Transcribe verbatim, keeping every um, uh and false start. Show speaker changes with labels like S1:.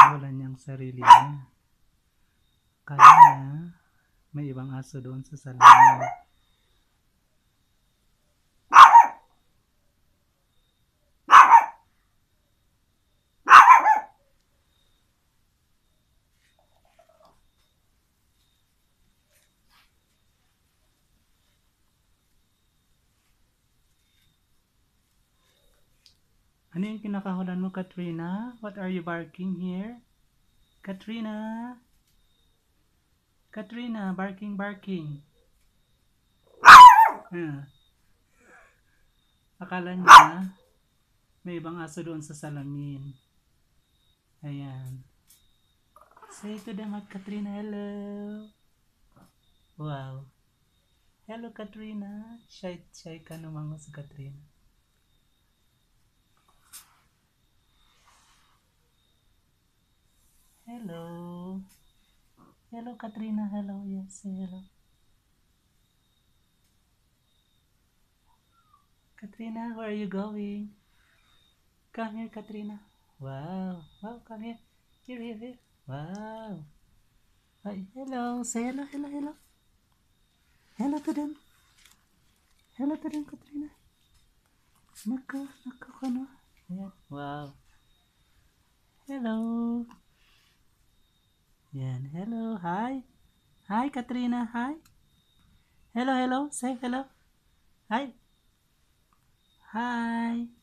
S1: Wala niyang sarili niya. Kala niya may ibang aso doon sa salamin. Ano yung kinakahulan mo, Katrina? What are you barking here? Katrina? Katrina, barking, barking. Ah. Akala niya may ibang aso doon sa salamin. Ayan. Say to them, Katrina, hello. Wow. Hello, Katrina. Shy, shy ka naman sa Katrina. Hello. Hello, Katrina. Hello. Yes, say hello. Katrina, where are you going? Come here, Katrina. Wow. Wow, come here. Here, here, here. Wow. Hi. Hello. Say hello, hello, hello. Hello to them. Hello to them, Katrina. Naka, naka ka na. Ayan. Wow. Hello. Yan. Hello. Hi. Hi, Katrina. Hi. Hello, hello. Say hello. Hi. Hi.